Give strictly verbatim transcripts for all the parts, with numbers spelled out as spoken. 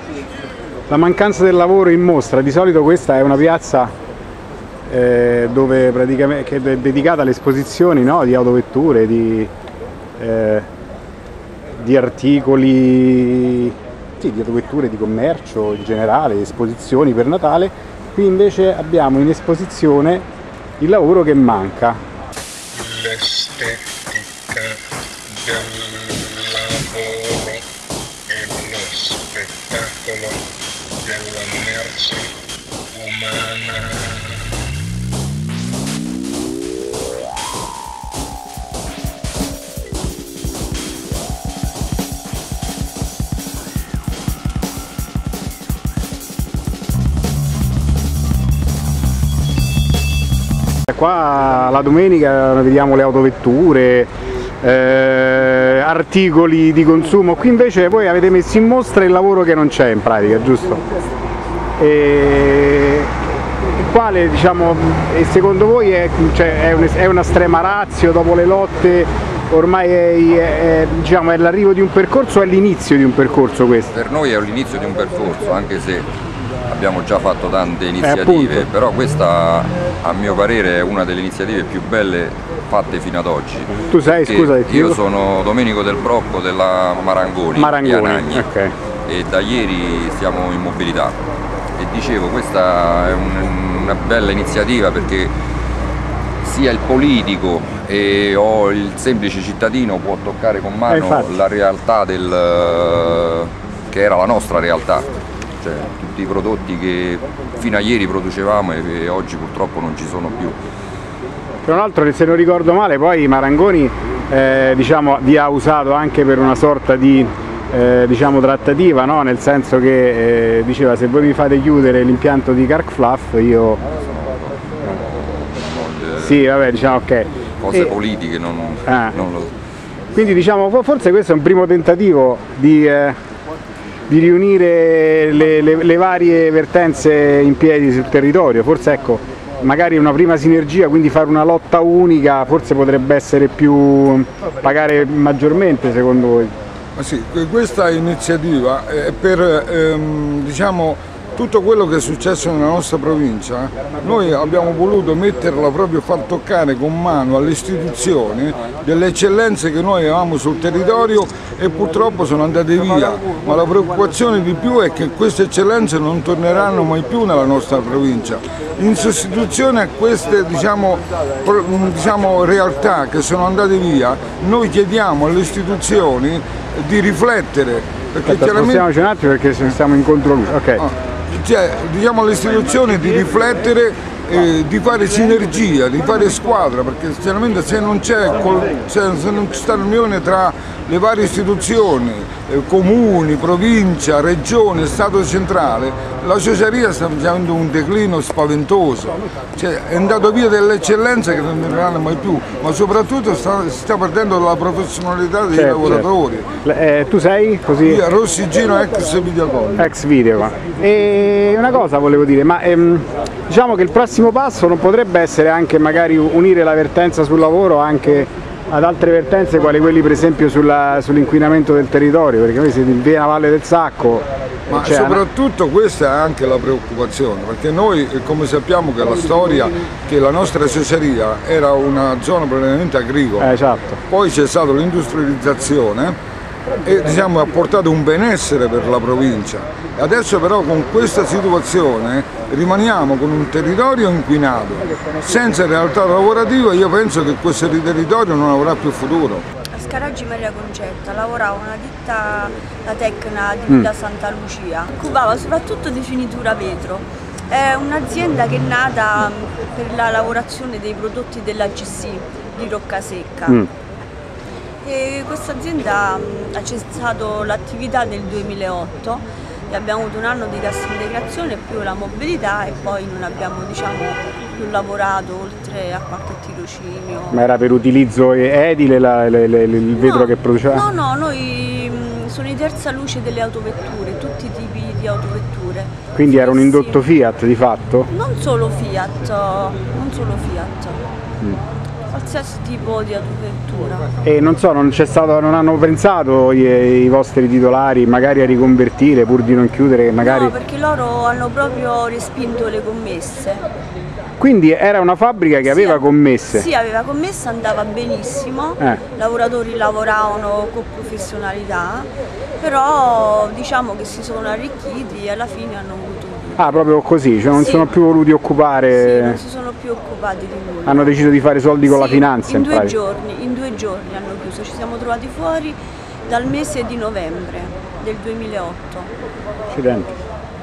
la mancanza del lavoro in mostra. Di solito questa è una piazza eh, dove praticamente, che è dedicata alle esposizioni, no? Di autovetture, di, eh, di articoli, sì, di autovetture, di commercio in generale, esposizioni per Natale. Qui invece abbiamo in esposizione il lavoro che manca. L'estetica del lavoro e lo spettacolo della merce umana. Qua la domenica vediamo le autovetture, eh, articoli di consumo. Qui invece voi avete messo in mostra il lavoro che non c'è in pratica, giusto? E quale, diciamo, e secondo voi è, cioè, è, un, è una strema ratio dopo le lotte? Ormai è, è, diciamo, è l'arrivo di un percorso o è l'inizio di un percorso questo? Per noi è l'inizio di un percorso, anche se abbiamo già fatto tante iniziative, eh, però questa a mio parere è una delle iniziative più belle fatte fino ad oggi. Tu sei, scusa, io sono Domenico Del Brocco della Marangoni, Marangoni di okay. E da ieri siamo in mobilità e dicevo questa è un, una bella iniziativa perché sia il politico e o il semplice cittadino può toccare con mano eh, la realtà del, che era la nostra realtà. Cioè, tutti i prodotti che fino a ieri producevamo e che oggi purtroppo non ci sono più. Tra l'altro, se non ricordo male, poi Marangoni eh, diciamo, vi ha usato anche per una sorta di eh, diciamo, trattativa, no? Nel senso che eh, diceva se voi mi fate chiudere l'impianto di Carcfluff io... Sì, vabbè, diciamo ok. Cose e... politiche, non, ah. non lo... Quindi diciamo, forse questo è un primo tentativo di... Eh, di riunire le, le, le varie vertenze in piedi sul territorio. Forse ecco, magari una prima sinergia, quindi fare una lotta unica, forse potrebbe essere più, pagare maggiormente secondo voi? Ma sì, questa iniziativa è per ehm, diciamo, tutto quello che è successo nella nostra provincia. Noi abbiamo voluto metterla proprio, far toccare con mano alle istituzioni delle eccellenze che noi avevamo sul territorio e purtroppo sono andate via, ma la preoccupazione di più è che queste eccellenze non torneranno mai più nella nostra provincia. In sostituzione a queste diciamo, diciamo, realtà che sono andate via, noi chiediamo alle istituzioni di riflettere. Perché Aspetta, chiaramente... spostiamoci un attimo perché stiamo in controluce. Okay. Ah. Cioè, diciamo alle istituzioni di riflettere, eh, di fare sinergia, di fare squadra, perché sinceramente se non c'è, se non ci sta l'unione tra le varie istituzioni, eh, comuni, provincia, regione, Stato centrale, la ciociaria sta facendo un declino spaventoso, cioè, è andato via delle eccellenze che non verranno mai più, ma soprattutto sta, si sta perdendo la professionalità dei certo, lavoratori. Certo. Eh, tu sei così? Io, Rossi Gino, ex Videocon. Ex Videocon. E una cosa volevo dire, ma ehm, diciamo che il prossimo passo non potrebbe essere anche magari unire la vertenza sul lavoro anche ad altre vertenze quali quelli per esempio sull'inquinamento del territorio, perché noi siamo in piena Valle del Sacco. Ma soprattutto questa è anche la preoccupazione, perché noi come sappiamo che la storia, che la nostra ciociaria era una zona prevalentemente agricola, eh, esatto. Poi c'è stata l'industrializzazione e diciamo, ha portato un benessere per la provincia. Adesso però con questa situazione rimaniamo con un territorio inquinato, senza realtà lavorativa. Io penso che questo territorio non avrà più futuro. Scaraggi Maria Concetta, lavorava una ditta, la Tecna di Villa Santa Lucia, occupava soprattutto di finitura vetro. È un'azienda che è nata per la lavorazione dei prodotti della G C di Roccasecca. Mm. E questa azienda ha cessato l'attività nel duemilaotto e abbiamo avuto un anno di cassa integrazione più la mobilità e poi non abbiamo diciamo, più lavorato oltre a qualche tirocinio. Ma era per utilizzo edile la, le, le, il vetro no, che produceva? No, no, noi mh, sono in terza luce delle autovetture, tutti i tipi di autovetture. Quindi era un indotto Fiat di fatto? Non solo Fiat, non solo Fiat. Mm. qualsiasi tipo di autovettura. E non so, non c'è stato, non hanno pensato i, i vostri titolari magari a riconvertire pur di non chiudere magari... No, perché loro hanno proprio respinto le commesse. Quindi era una fabbrica che aveva Sì, commesse? Sì, aveva commesse, andava benissimo, Eh. i lavoratori lavoravano con professionalità, però diciamo che si sono arricchiti e alla fine hanno avuto... Ah, proprio così, cioè non Sì. sono più voluti Sì, occupare... non si sono più occupati di nulla. Hanno deciso di fare soldi con la Sì, finanza in in due pratica. giorni, in due giorni hanno chiuso, ci siamo trovati fuori dal mese di novembre del duemilaotto. Accidenti.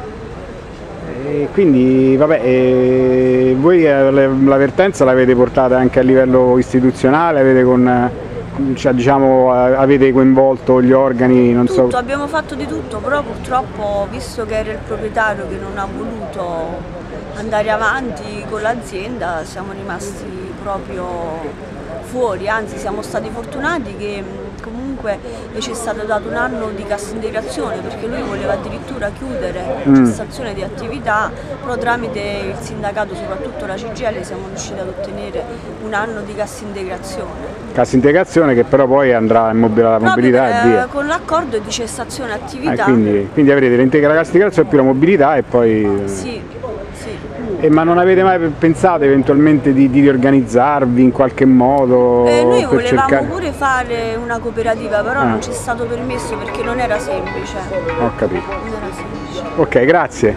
E quindi vabbè, e voi eh, le- l'avvertenza l'avete portata anche a livello istituzionale, avete, con, cioè, diciamo, eh, avete coinvolto gli organi, non Tutto, so... abbiamo fatto di tutto, però purtroppo, visto che era il proprietario che non ha voluto andare avanti con l'azienda, siamo rimasti proprio fuori, anzi siamo stati fortunati che mh, comunque ci è stato dato un anno di cassa integrazione, perché lui voleva addirittura chiudere, cessazione di attività, però tramite il sindacato, soprattutto la C G I L, siamo riusciti ad ottenere un anno di cassa integrazione. Cassa integrazione che però poi andrà in mobil- la mobilità Proprio e per, via. eh, con l'accordo di cessazione Eh, attività. quindi, quindi avrete l'integra cassa integrazione più la mobilità e poi... Sì, sì. E ma non avete mai pensato eventualmente di, di riorganizzarvi in qualche modo? Eh, noi per volevamo cercare... pure fare una cooperativa, però Ah. non ci è stato permesso perché non era semplice. Ho capito. Non era semplice. Ok, grazie.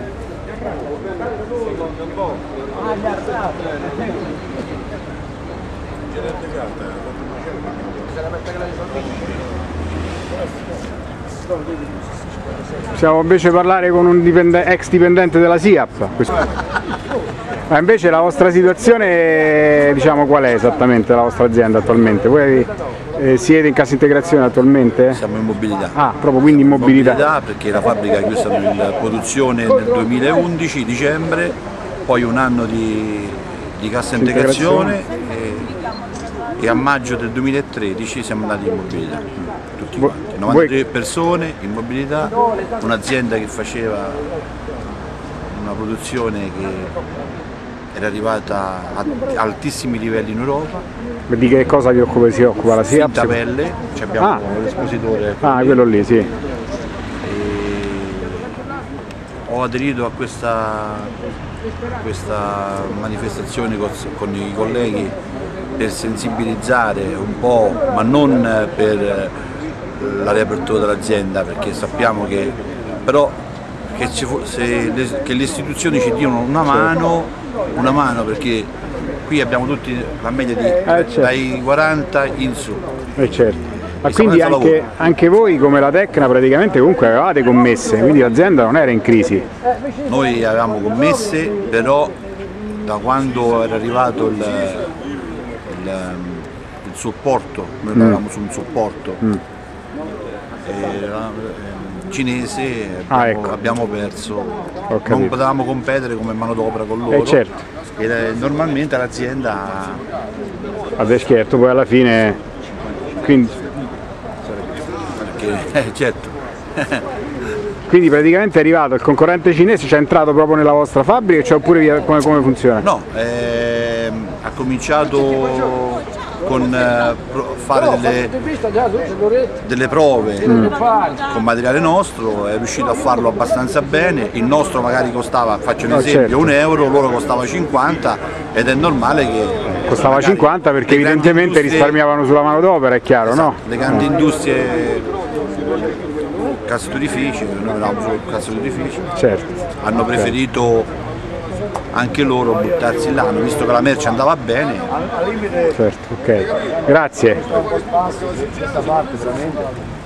Possiamo invece parlare con un dipende- ex dipendente della SIAP. Questo- Ma invece la vostra situazione, diciamo, qual è esattamente la vostra azienda attualmente? Voi eh, siete in cassa integrazione attualmente? Siamo in mobilità. Ah, proprio quindi in mobilità. Mobilità perché la fabbrica ha chiuso in produzione nel duemilaundici, dicembre, poi un anno di, di cassa integrazione e, e a maggio del duemilatredici siamo andati in mobilità, tutti Vo- quanti, novantatré persone in mobilità, un'azienda che faceva una produzione che era arrivata a altissimi livelli in Europa, Di che cosa vi occupa, si occupa la SIAP? finta pelle, ci abbiamo Ah. l'espositore. Ah, quello lì, sì. E ho aderito a questa, a questa manifestazione con, con i colleghi per sensibilizzare un po', ma non per la riapertura dell'azienda, perché sappiamo che però che, ci fu- se le, che le istituzioni ci diano una mano, una mano perché qui abbiamo tutti la media di certo. dai quaranta in su. Eh certo. Ma E siamo quindi senza anche, lavoro. anche voi come la Tecna praticamente comunque avevate commesse, quindi l'azienda non era in crisi. Noi avevamo commesse, però da quando era arrivato il, il, il supporto, noi eravamo su un supporto Mm. eh, eh, cinese, Ah, abbiamo, ecco. abbiamo perso, Ho non capito. potevamo competere come manodopera con loro. Eh certo, E eh, normalmente l'azienda adesso certo, poi alla fine, quindi, perché, eh, certo, quindi praticamente è arrivato il concorrente cinese, c'è entrato proprio nella vostra fabbrica, cioè, oppure vi- come, come funziona? no, ehm, ha cominciato con eh, pro- fare delle, delle prove con materiale nostro, è riuscito a farlo abbastanza bene, il nostro magari costava, faccio un No, esempio, certo. un euro, loro costava cinquanta ed è normale che Costava magari cinquanta perché le grandi evidentemente industrie- risparmiavano sulla manodopera, è chiaro, no? le grandi industrie, cassoifici, noi eravamo solo cassoifici, Certo. hanno preferito anche loro buttarsi là, hanno visto che la merce andava bene. Certo, ok. Grazie.